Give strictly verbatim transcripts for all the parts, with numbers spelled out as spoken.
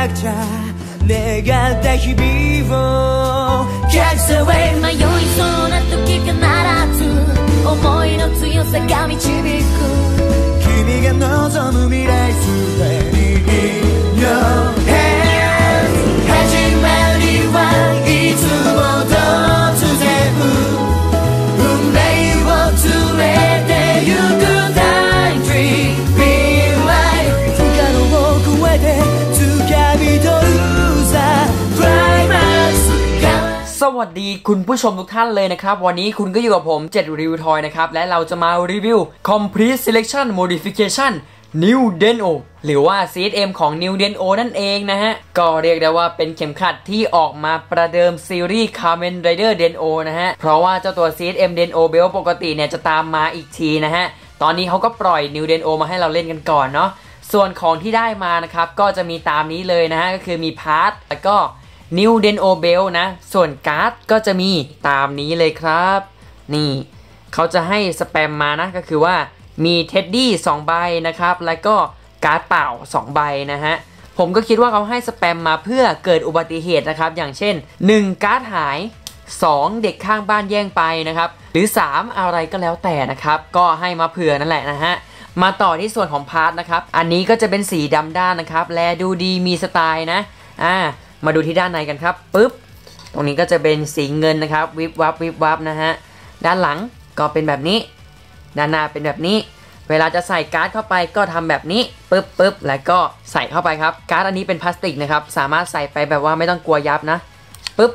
くちゃ願った日々を Catch the way 迷いそうな時必ず思いの強さが導く君が望む未来すべて In your hands 始まりはいつも突然運命を連れてゆく Time Tree Be Life 不可能を超えて掴み取るさ Climax สวัสดีคุณผู้ชมทุกท่านเลยนะครับวันนี้คุณก็อยู่กับผมเจ็ดรีวิวทอยนะครับและเราจะมารีวิว Complete Selection Modification New Den'o หรือว่า ซี เอส เอ็ม ของ New Den'o นั่นเองนะฮะก็เรียกได้ว่าเป็นเข็มขัดที่ออกมาประเดิมซีรีส์ Kamen Rider Den'o นะฮะเพราะว่าเจ้าตัว ซี เอส เอ็ม Den'o Belt ปกติเนี่ยจะตามมาอีกทีนะฮะตอนนี้เขาก็ปล่อย New Den'o มาให้เราเล่นกันก่อนเนาะส่วนของที่ได้มานะครับก็จะมีตามนี้เลยนะฮะก็คือมีพาร์ทแล้วก็New Den'o Belt นะส่วนการ์ดก็จะมีตามนี้เลยครับนี่เขาจะให้สแปมมานะก็คือว่ามีเท็ดดี้สองใบนะครับแล้วก็การ์ดเปล่าสองใบนะฮะผมก็คิดว่าเขาให้สแปมมาเพื่อเกิดอุบัติเหตุนะครับอย่างเช่นหนึ่งการ์ดหายสองเด็กข้างบ้านแย่งไปนะครับหรือสามอะไรก็แล้วแต่นะครับก็ให้มาเผื่อนั่นแหละนะฮะมาต่อที่ส่วนของพาร์ทนะครับอันนี้ก็จะเป็นสีดำด้านนะครับแลดูดีมีสไตล์นะอ่ามาดูที่ด้านในกันครับปึ๊บตรงนี้ก็จะเป็นสีเงินนะครับวิบวับวิบวับนะฮะด้านหลังก็เป็นแบบนี้ด้านหน้าเป็นแบบนี้เวลาจะใส่การ์ดเข้าไปก็ทำแบบนี้ปึ๊บปึ๊บแล้วก็ใส่เข้าไปครับการ์ดอันนี้เป็นพลาสติกนะครับสามารถใส่ไปแบบว่าไม่ต้องกลัวยับนะปึ๊บ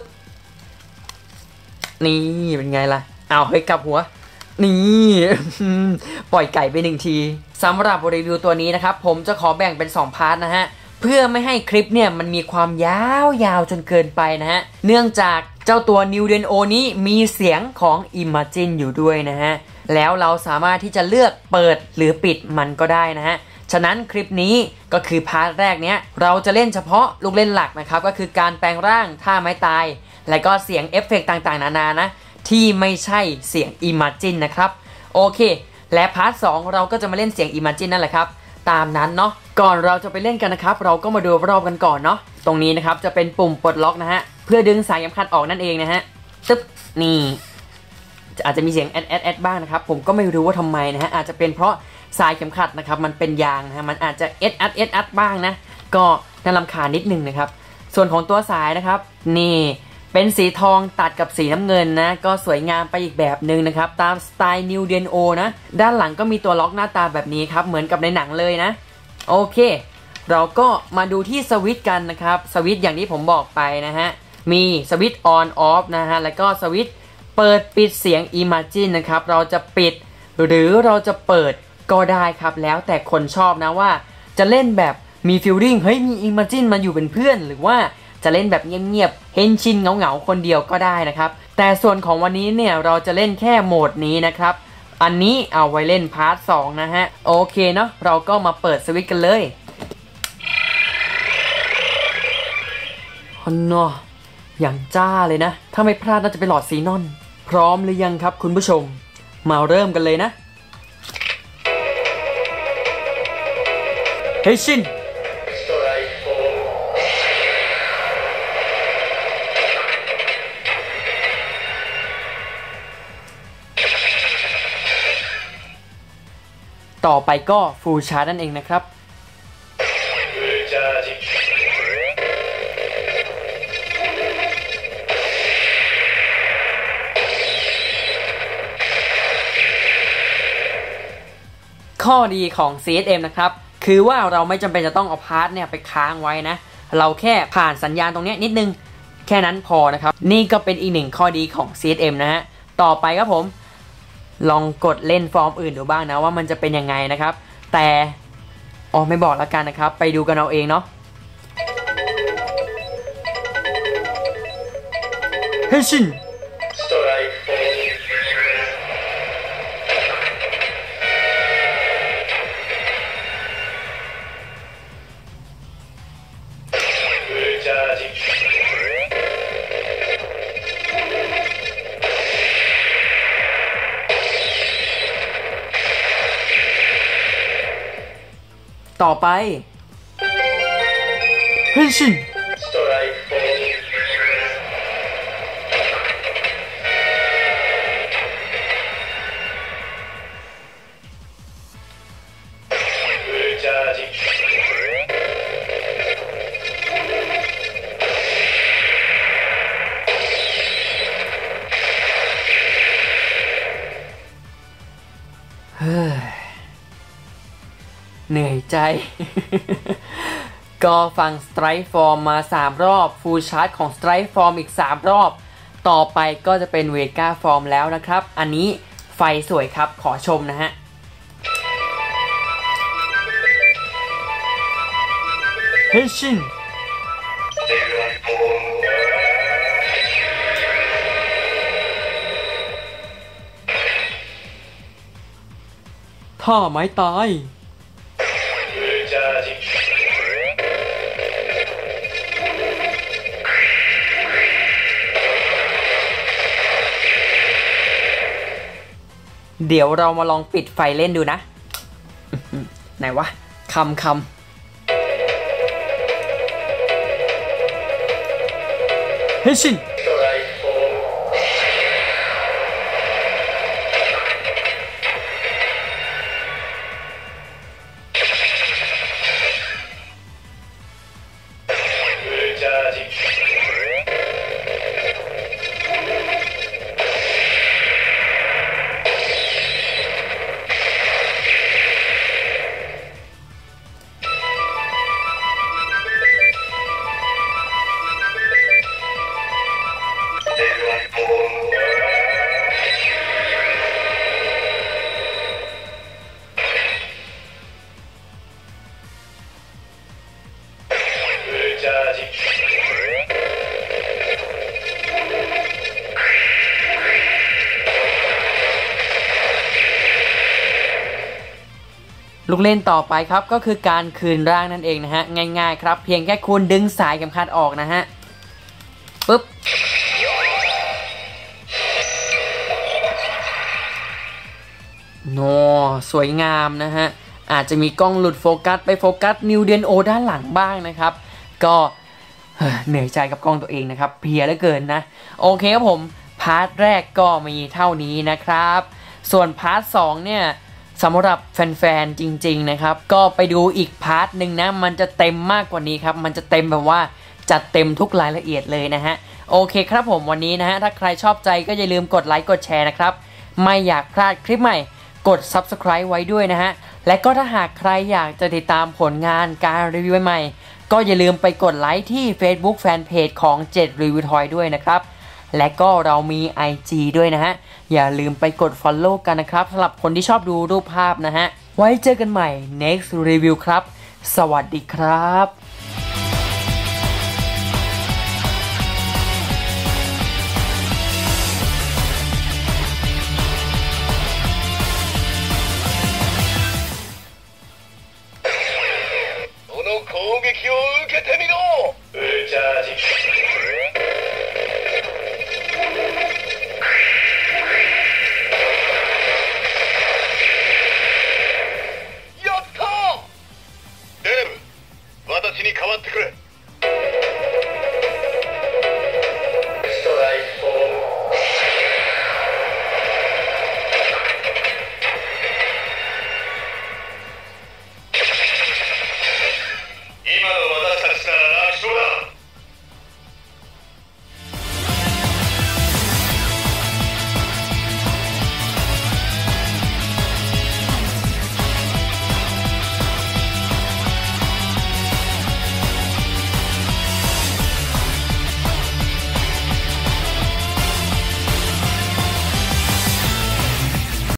นี่เป็นไงล่ะเอาเฮ้ยกลับหัวนี่ปล่อยไก่ไปหนึ่งทีสำหรับรีวิวตัวนี้นะครับผมจะขอแบ่งเป็นสองพาร์ทนะฮะเพื่อไม่ให้คลิปเนี่ยมันมีความยาวๆจนเกินไปนะฮะเนื่องจากเจ้าตัว New Den'o นี้มีเสียงของ Imagine อยู่ด้วยนะฮะแล้วเราสามารถที่จะเลือกเปิดหรือปิดมันก็ได้นะฮะฉะนั้นคลิปนี้ก็คือพาร์ทแรกเนี้ยเราจะเล่นเฉพาะลูกเล่นหลักนะครับก็คือการแปลงร่างท่าไม้ตายและก็เสียงเอฟเฟกต์ต่างๆนานานะที่ไม่ใช่เสียง Imagine นะครับโอเคและพาร์ทสองเราก็จะมาเล่นเสียง Imagine นั่นแหละครับตามนั้นเนาะก่อนเราจะไปเล่นกันนะครับเราก็มาดูรอบกันก่อนเนาะตรงนี้นะครับจะเป็นปุ่มปลดล็อกนะฮะเพื่อดึงสายเข็มขัดออกนั่นเองนะฮะตึ๊บนี่อาจจะมีเสียงแอดแอดแอดบ้างนะครับผมก็ไม่รู้ว่าทำไมนะฮะอาจจะเป็นเพราะสายเข็มขัดนะครับมันเป็นยางนะฮะมันอาจจะเอดแอดเอดแอดบ้างนะก็น่ารำคาญนิดนึงนะครับส่วนของตัวสายนะครับนี่เป็นสีทองตัดกับสีน้ำเงินนะก็สวยงามไปอีกแบบหนึ่งนะครับตามสไตล์ New Den'o นะด้านหลังก็มีตัวล็อกหน้าตาแบบนี้ครับเหมือนกับในหนังเลยนะโอเคเราก็มาดูที่สวิตช์กันนะครับสวิตช์อย่างที่ผมบอกไปนะฮะมีสวิตช์ on off นะฮะแล้วก็สวิตช์เปิดปิดเสียง Imagine นะครับเราจะปิดหรือเราจะเปิดก็ได้ครับแล้วแต่คนชอบนะว่าจะเล่นแบบมีฟีลลิ่งเฮ้ยมี Imagine มาอยู่เป็นเพื่อนหรือว่าจะเล่นแบบเงียบๆเฮนชินเหงาๆคนเดียวก็ได้นะครับแต่ส่วนของวันนี้เนี่ยเราจะเล่นแค่โหมดนี้นะครับอันนี้เอาไว้เล่นพาร์ทสองนะฮะโอเคเนาะเราก็มาเปิดสวิตช์กันเลยฮันนออย่างจ้าเลยนะถ้าไม่พลาดน่าจะเป็นหลอดซีนอนพร้อมหรือยังครับคุณผู้ชมมาเริ่มกันเลยนะเฮชินต่อไปก็ฟูลชาร์จนั่นเองนะครับข้อดีของ ซี เอส เอ็ม นะครับคือว่าเราไม่จำเป็นจะต้องเอาพาร์ทเนี่ยไปค้างไว้นะเราแค่ผ่านสัญญาณตรงนี้นิดนึงแค่นั้นพอนะครับนี่ก็เป็นอีกหนึ่งข้อดีของ ซี เอส เอ็ม นะฮะต่อไปครับผมลองกดเล่นฟอร์มอื่นดูบ้างนะว่ามันจะเป็นยังไงนะครับแต่อ๋อไม่บอกแล้วกันนะครับไปดูกันเอาเองเนาะเฮชินต่อไปเฮ้ยชินเหนื่อยใจ ก็ฟังสไตรค์ฟอร์มมาสามรอบฟูลชาร์จของสไตรค์ฟอร์มอีกสามรอบต่อไปก็จะเป็นเวก้าฟอร์มแล้วนะครับอันนี้ไฟสวยครับขอชมนะฮะเฮชินท่าไม้ตายเดี๋ยวเรามาลองปิดไฟเล่นดูนะ ไหนวะคำคำเฮชินลูกเล่นต่อไปครับก็คือการคืนร่างนั่นเองนะฮะง่ายๆครับเพียงแค่คุณดึงสายเข็มขัดออกนะฮะปึ๊บโนสวยงามนะฮะอาจจะมีกล้องหลุดโฟกัสไปโฟกัสนิวเดียนโอด้านหลังบ้างนะครับก็เหนื่อยใจกับกล้องตัวเองนะครับเพลียเหลือเกินนะโอเคครับผมพาร์ทแรกก็มีเท่านี้นะครับส่วนพาร์ทสองเนี่ยสำหรับแฟนๆจริงๆนะครับก็ไปดูอีกพาร์ทหนึ่งนะมันจะเต็มมากกว่านี้ครับมันจะเต็มแบบว่าจัดเต็มทุกรายละเอียดเลยนะฮะโอเคครับผมวันนี้นะฮะถ้าใครชอบใจก็อย่าลืมกดไลค์กดแชร์นะครับไม่อยากพลาดคลิปใหม่กด ซับสไครบ์ ไว้ด้วยนะฮะและก็ถ้าหากใครอยากจะติดตามผลงานการรีวิวใหม่ก็อย่าลืมไปกดไลค์ที่ Facebook Fanpage ของเจ็ด Review Toy ด้วยนะครับและก็เรามี ไอ จี ด้วยนะฮะอย่าลืมไปกด Follow กันนะครับสำหรับคนที่ชอบดูรูปภาพนะฮะไว้เจอกันใหม่ next review ครับสวัสดีครับ